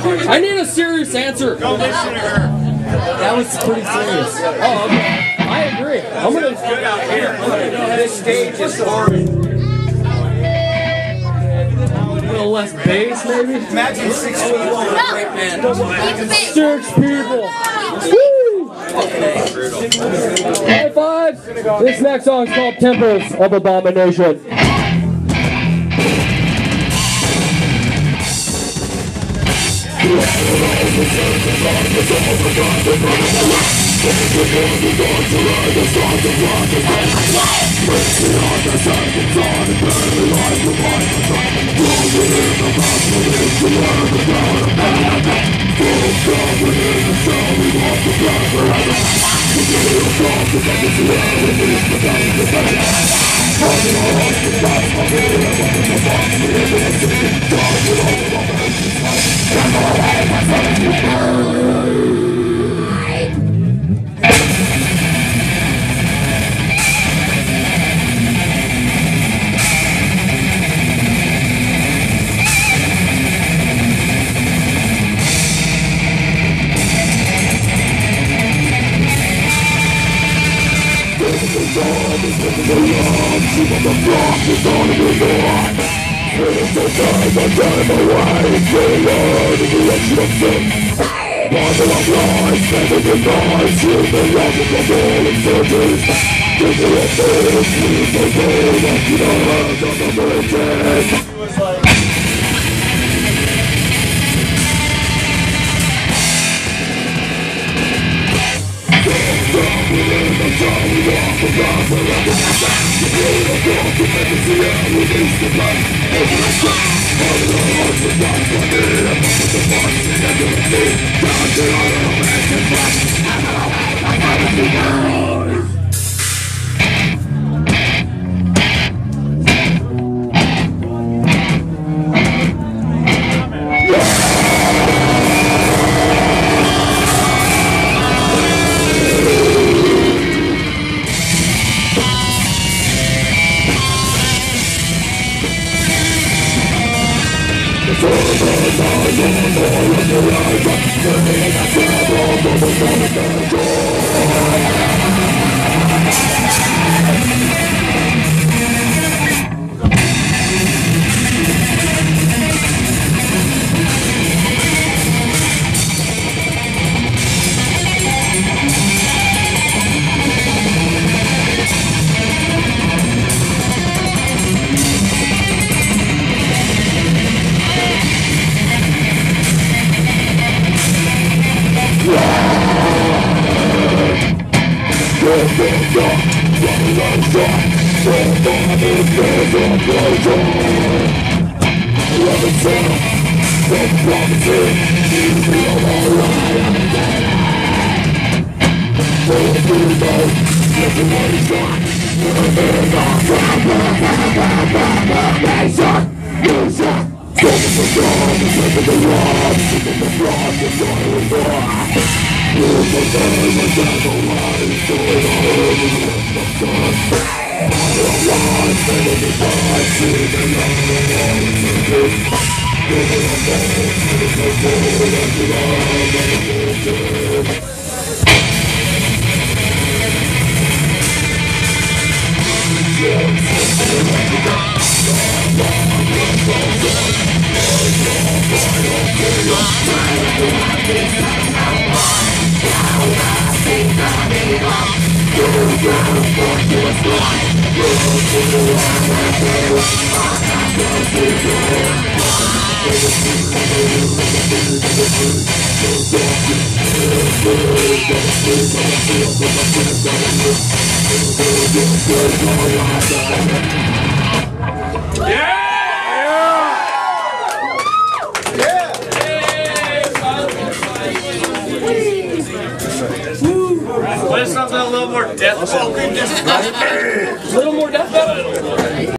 I need a serious answer. Go listen to her. That was pretty serious. Oh, okay. I agree. I'm gonna. It's good out here. This stage is horrid. A little less bass, maybe. Imagine 6 feet long great man. 6 people. Woo! High five. This next song is called Temples of Abomination. Play something a little more death metal. A little more death metal.